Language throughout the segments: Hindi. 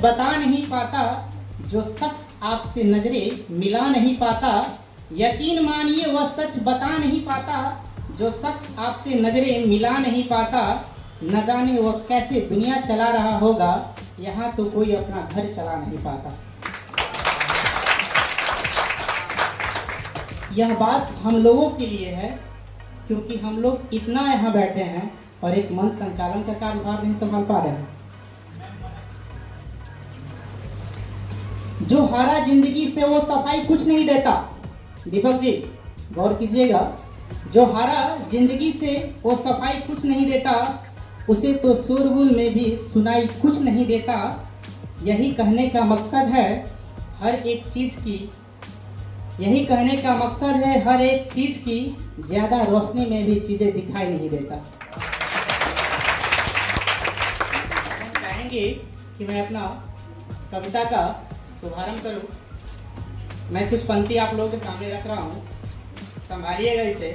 बता नहीं पाता, जो शख्स आपसे नजरें मिला नहीं पाता। यकीन मानिए वह सच बता नहीं पाता, जो शख्स आपसे नजरें मिला नहीं पाता। न जाने वह कैसे दुनिया चला रहा होगा, यहाँ तो कोई अपना घर चला नहीं पाता। यह बात हम लोगों के लिए है, क्योंकि हम लोग इतना यहाँ बैठे हैं और एक मंच संचालन का कार्यभार नहीं संभाल पा रहे हैं। जो हारा जिंदगी से वो सफाई कुछ नहीं देता। दीपक जी गौर कीजिएगा, जो हारा जिंदगी से वो सफाई कुछ नहीं देता, उसे तो शोरगुल में भी सुनाई कुछ नहीं देता। यही कहने का मकसद है हर एक चीज की, यही कहने का मकसद है हर एक चीज की, ज्यादा रोशनी में भी चीजें दिखाई नहीं देता। हम चाहेंगे कि मैं अपना कविता का शुभारंभ करूं। मैं कुछ पंक्ति आप लोगों के सामने रख रहा हूं, संभालिएगा इसे।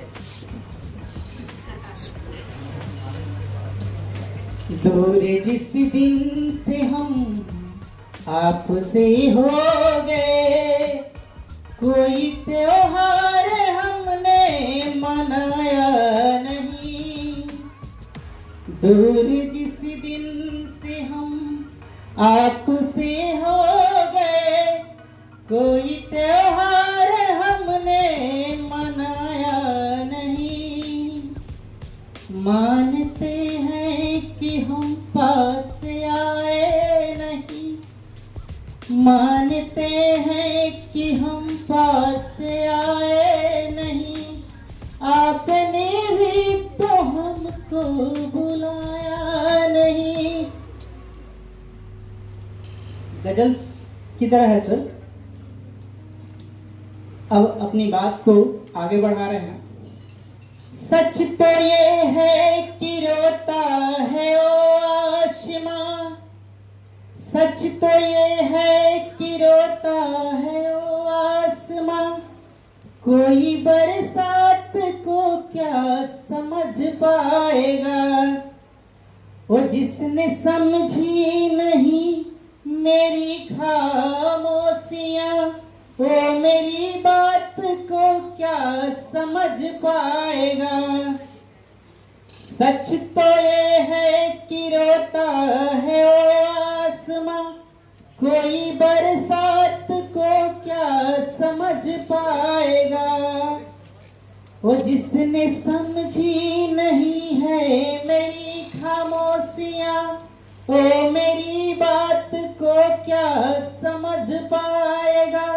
दूर जिस दिन से हम आपसे हो गए, कोई त्योहार हमने मनाया नहीं। दूर जिस दिन से हम आपसे हो गए, कोई त्योहार हमने मनाया नहीं। मानते हैं कि हम पास आए नहीं, मानते हैं कि हम पास आए नहीं। आपने भी तो हमको बुलाया नहीं। गजल की तरह है सर। अब अपनी बात को आगे बढ़ा रहे हैं। सच तो ये है कि रोता है ओ आसमां, सच तो ये है कि रोता है ओ आसमां। कोई बरसात को क्या समझ पाएगा, वो जिसने समझी नहीं मेरी खामोशियां, वो मेरी बात को क्या समझ पाएगा। सच तो ये है कि रोता है ओ आसमां, कोई बरसात को क्या समझ पाएगा, वो जिसने समझी नहीं है मेरी खामोशियां, वो मेरी बात को क्या समझ पाएगा।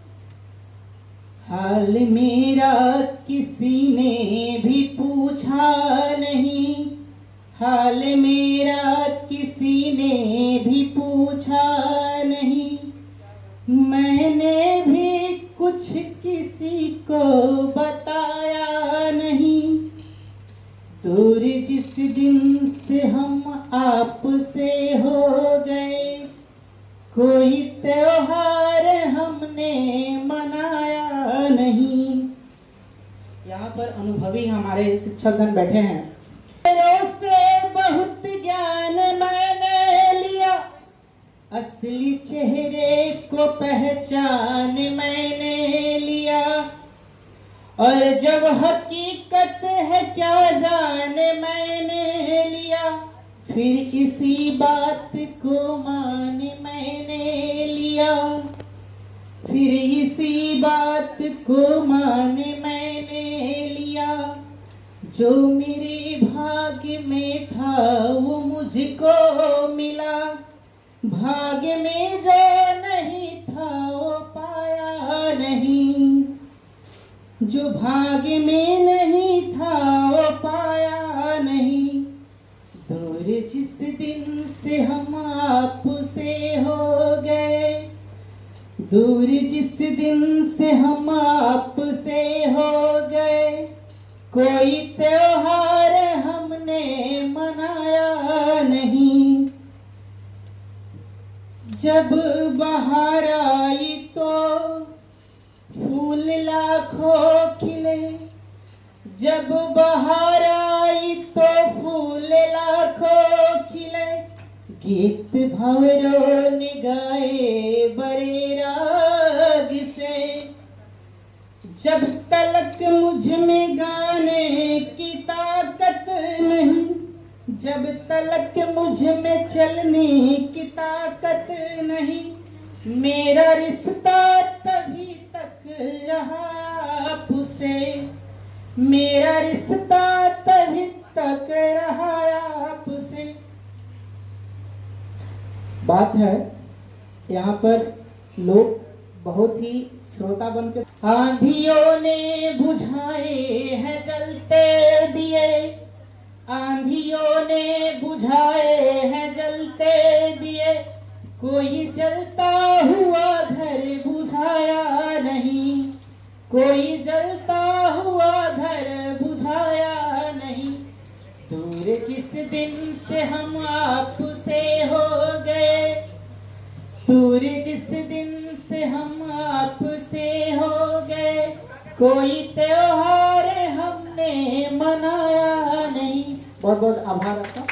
हाल मेरा किसी ने भी पूछा नहीं, हाल मेरा किसी ने भी पूछा नहीं। मैंने भी कुछ किसी को बताया नहीं। दूर जिस दिन से हम आपसे हो गए, कोई त्योहार हमने मनाया नहीं। यहाँ पर अनुभवी हमारे शिक्षकगण बैठे हैं। से बहुत ज्ञान मैंने लिया, असली चेहरे को पहचान मैंने लिया। और जब हकीकत है क्या जान मैंने लिया, फिर इसी बात को मान मैंने लिया, फिर इसी बात को मान मैंने लिया। जो मेरे भाग्य में था वो मुझको मिला, भाग्य में जो नहीं था वो पाया नहीं। जो भाग्य में नहीं था वो पाया नहीं। दूर जिस दिन से हम आपसे हो गए, दूर जिस दिन से हम आपसे हो गए, कोई त्योहार हमने मनाया नहीं। जब बहार आई तो फूल लाखों खिले, जब बहार आई तो फूल लाखों खिले। गीत भंवरों ने गाए बड़े राग से, जब तलक मुझ में गाने की ताकत नहीं, जब तलक मुझ में चलने की ताकत नहीं, मेरा रिश्ता तभी तक रहा आपसे, मेरा रिश्ता तभी तक रहा आपसे। बात है यहाँ पर लोग बहुत ही श्रोता बन के, आंधियों ने बुझाए हैं जलते दिए, आंधियों ने बुझाए हैं जलते दिए, कोई जलता हुआ घर बुझाया नहीं, कोई जलता हुआ घर बुझाया नहीं। दूर जिस दिन से हम आपसे हो गए, दूर जिस दिन से हम आपसे हो गए, कोई त्योहार हमने मनाया नहीं। बहुत बहुत आभार आपका।